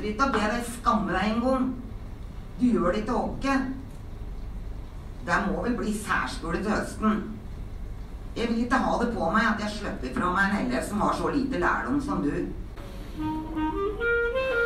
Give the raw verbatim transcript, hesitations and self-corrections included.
nytter ikke å be deg skamme deg en gang. Du gjør det ikke åkke. Det må vel bli særskole til høsten. Jeg vil ikke ha det på meg at jeg slipper fra meg en elev som har så lite lærdom som du.